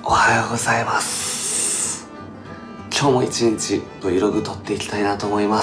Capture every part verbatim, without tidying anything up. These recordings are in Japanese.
おはようございます。今日も一日 Vlog 撮っていきたいなと思います。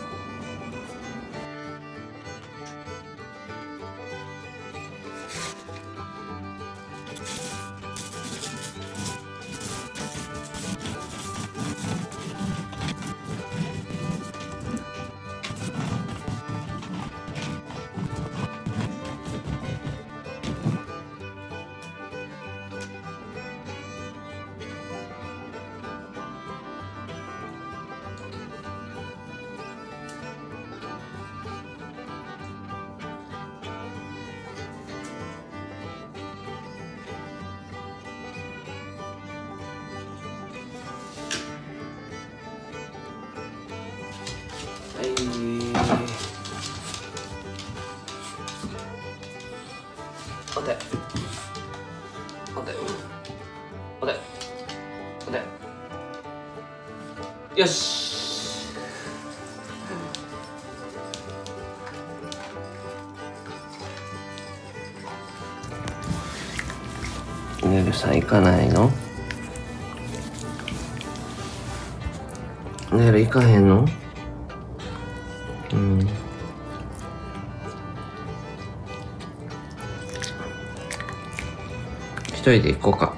はい、おでおでおでおでよし。ねるさん行かないの？ねる行かへんの？うん、一人で行こうか。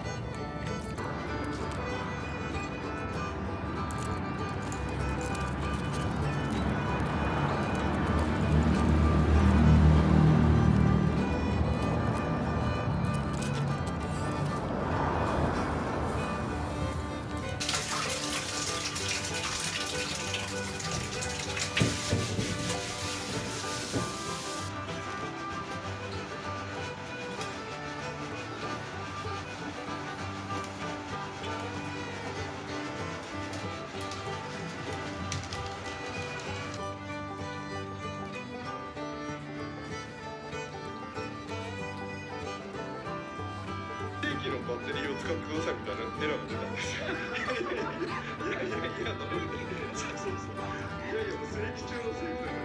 のバッテリーを使ってくださいみたいなエラーが出たんですよ。いやいやいやいや、そうそうそう。いやいや、正規中の正規だから。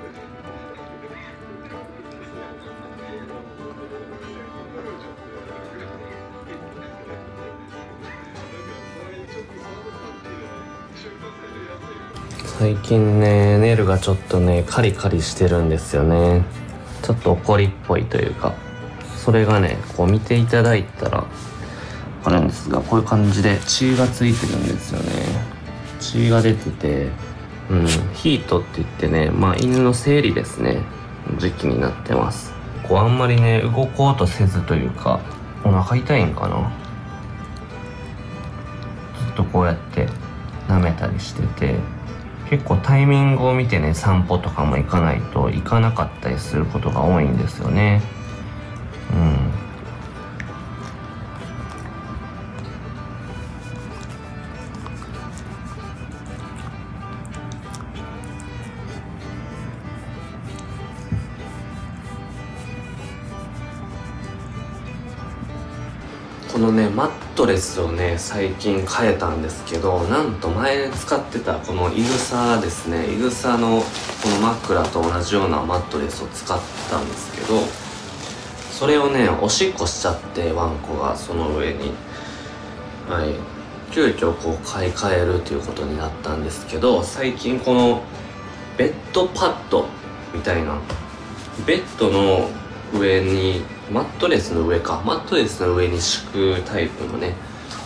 最近ね、ネイルがちょっとね、カリカリしてるんですよね。ちょっと怒りっぽいというか。それがね、こう見ていただいたら分かるんですが、こういう感じで血がついてるんですよね。血が出てて、うん、ヒートって言ってね、まあ犬の生理ですね、時期になってます。こうあんまりね、動こうとせずというか、お腹痛いんかな。ずっとこうやって舐めたりしてて、結構タイミングを見てね、散歩とかも行かないと行かなかったりすることが多いんですよね。うん、このねマットレスをね最近変えたんですけど、なんと前使ってたこのイグサですね、イグサのこの枕と同じようなマットレスを使ったんですけど、それをねおしっこしちゃって、ワンコがその上に、はい、急遽こう買い替えるということになったんですけど、最近このベッドパッドみたいな、ベッドの上にマットレスの上かマットレスの上に敷くタイプのね、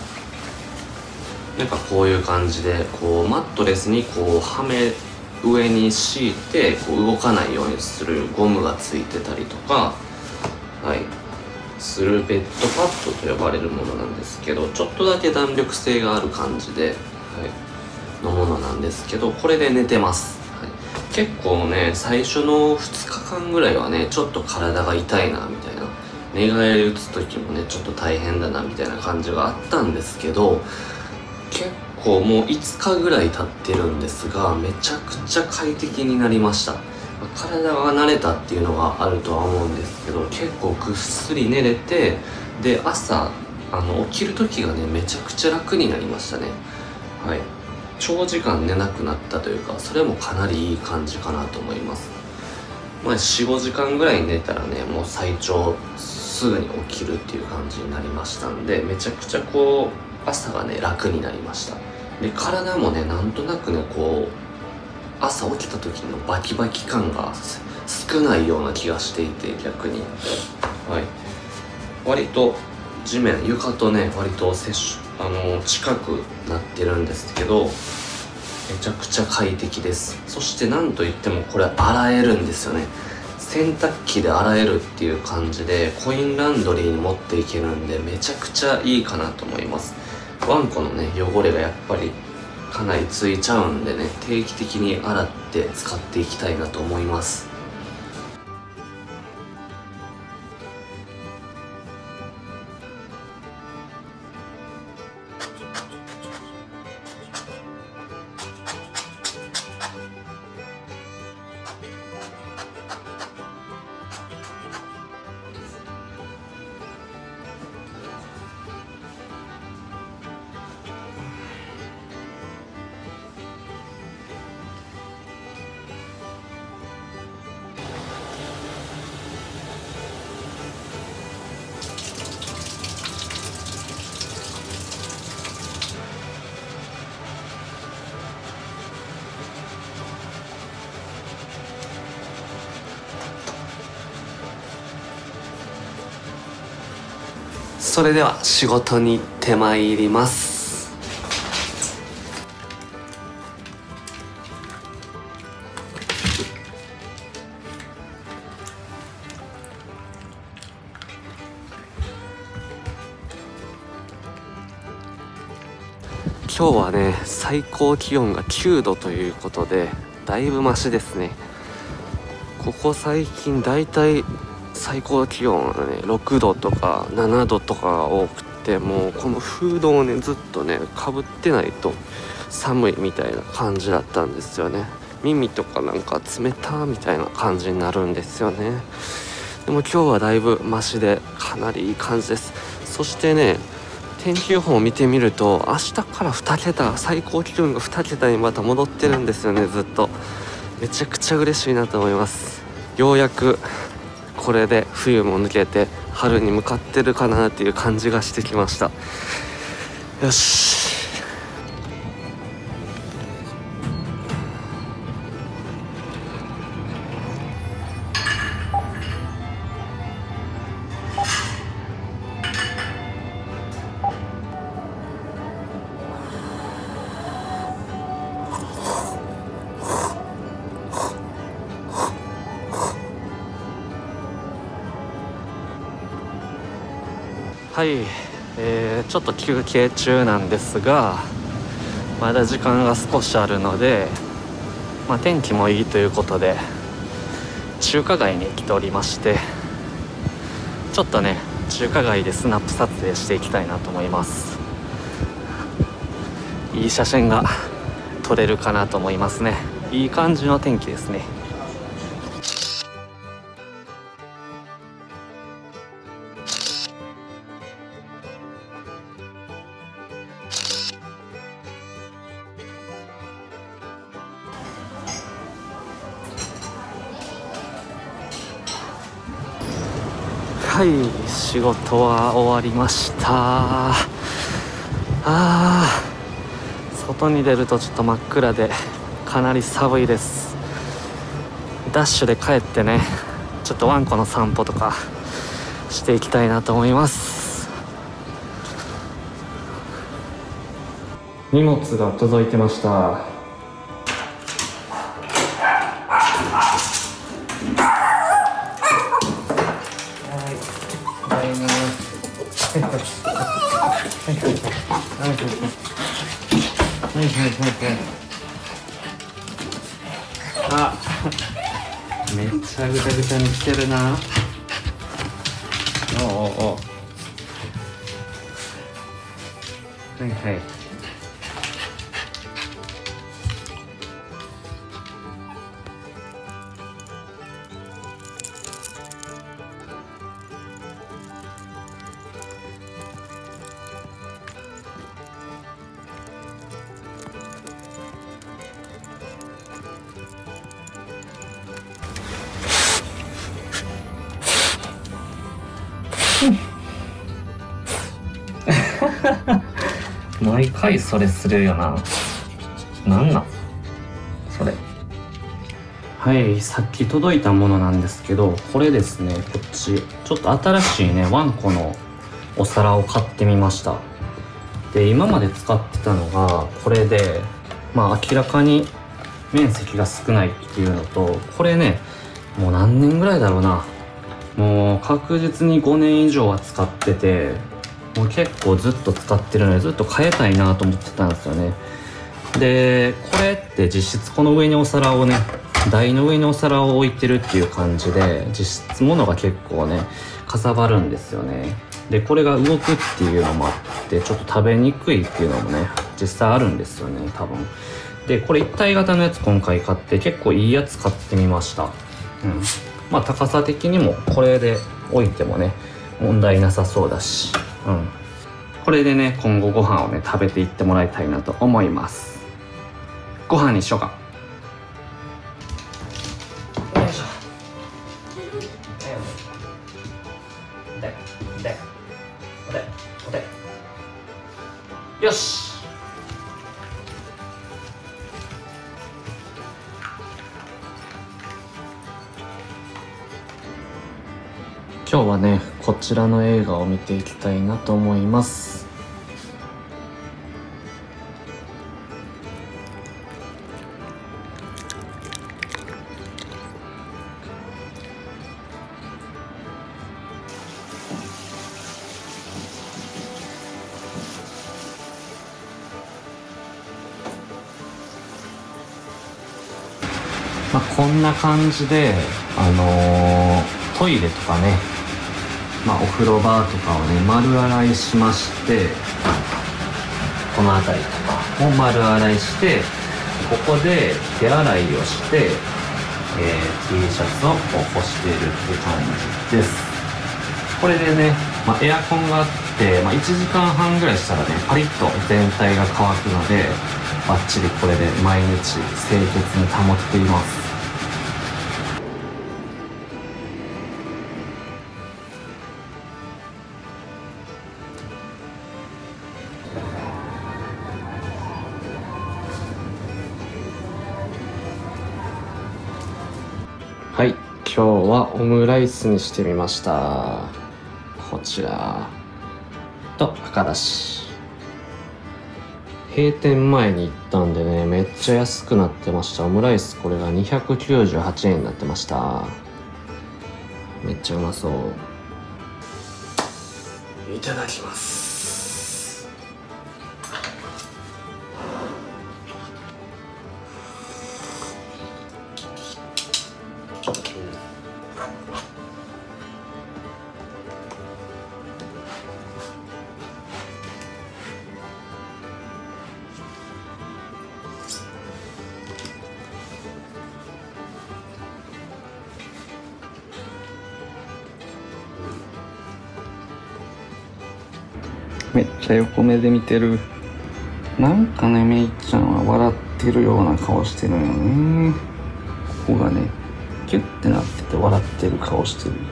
なんかこういう感じでこうマットレスにこうはめ上に敷いてこう動かないようにするゴムがついてたりとか、はい、するベッドパッドと呼ばれるものなんですけど、ちょっとだけ弾力性がある感じで、はい、のものなんですけど、これで寝てます。はい、結構ね最初のふつかかんぐらいはねちょっと体が痛いなみたいな、寝返り打つ時もねちょっと大変だなみたいな感じがあったんですけど、結構もういつかぐらい経ってるんですが、めちゃくちゃ快適になりました。体が慣れたっていうのがあるとは思うんですけど、結構ぐっすり寝れて、で朝あの起きる時がねめちゃくちゃ楽になりましたね。はい、長時間寝なくなったというか、それもかなりいい感じかなと思います。まあよん、ごじかんぐらい寝たらねもう最長すぐに起きるっていう感じになりましたんで、めちゃくちゃこう朝がね楽になりました。で体もねなんとなくねこう朝起きた時のバキバキ感が少ないような気がしていて、逆にはい割と地面床とね割と接触あの近くなってるんですけど、めちゃくちゃ快適です。そしてなんといってもこれ洗えるんですよね。洗濯機で洗えるっていう感じでコインランドリーに持っていけるんで、めちゃくちゃいいかなと思います。ワンコのね汚れがやっぱりかなりついちゃうんでね、定期的に洗って使っていきたいなと思います。それでは仕事に行ってまいります。今日はね最高気温がきゅうどということでだいぶマシですね。ここ最近だいたい最高気温はねろくどとかななどとかが多くて、もうこのフードをねずっとねかぶってないと寒いみたいな感じだったんですよね。耳とかなんか冷たみたいな感じになるんですよね。でも今日はだいぶマシでかなりいい感じです。そしてね天気予報を見てみると明日からにけた、最高気温がにけたにまた戻ってるんですよね。ずっとめちゃくちゃ嬉しいなと思います。ようやくこれで冬も抜けて春に向かってるかなっていう感じがしてきました。よし。はい、えー、ちょっと休憩中なんですが、まだ時間が少しあるので、まあ、天気もいいということで中華街に来ておりまして、ちょっとね中華街でスナップ撮影していきたいなと思います。いい写真が撮れるかなと思いますね。いい感じの天気ですね。はい、仕事は終わりました。あー、外に出るとちょっと真っ暗でかなり寒いです。ダッシュで帰ってねちょっとワンコの散歩とかしていきたいなと思います。荷物が届いてました。あ、めっちゃぐちゃぐちゃにしてるな。おうおうおう。はいはい。 毎回それするよな。なんなんそれ。はい、さっき届いたものなんですけど、これですね、こっちちょっと新しいねワンコのお皿を買ってみました。で、今まで使ってたのがこれで、まあ明らかに面積が少ないっていうのと、これねもう何年ぐらいだろうな、もう確実にごねん以上は使ってて、もう結構ずっと使ってるのでずっと変えたいなと思ってたんですよね。で、これって実質この上にお皿をね、台の上にお皿を置いてるっていう感じで、実質物が結構ねかさばるんですよね。で、これが動くっていうのもあってちょっと食べにくいっていうのもね実際あるんですよね、多分。で、これ一体型のやつ今回買って結構いいやつ買ってみました。うん、まあ高さ的にもこれで置いてもね問題なさそうだし、うん、これでね今後ご飯をね食べていってもらいたいなと思います。ご飯にしようか。よいしょ。おでおでおでおでよし。今日はねこちらの映画を見ていきたいなと思います。まあ、こんな感じであのー、トイレとかね、まあ、お風呂場とかをね丸洗いしまして、この辺りとかを丸洗いして、ここで手洗いをして、えー、T シャツをこう干しているって感じです。これでね、まあ、エアコンがあって、まあ、いちじかんはんぐらいしたらねパリッと全体が乾くので、バッチリこれで毎日清潔に保てています。はい、今日はオムライスにしてみました。こちらと赤だし。閉店前に行ったんでねめっちゃ安くなってました。オムライスこれがにひゃくきゅうじゅうはちえんになってました。めっちゃうまそう。いただきます。めっちゃ横目で見てる。なんかねめいちゃんは笑ってるような顔してるよね。ここがねキュッてなってて笑ってる顔してる。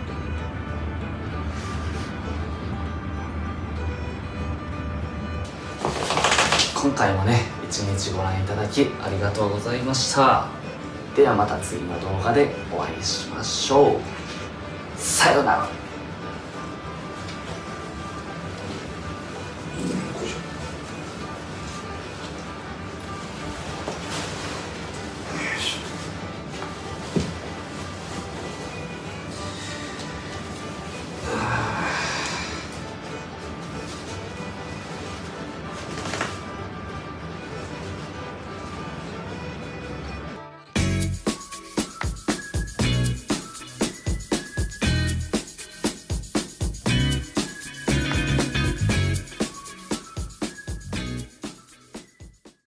今回もね一日ご覧いただきありがとうございました。ではまた次の動画でお会いしましょう。さようなら。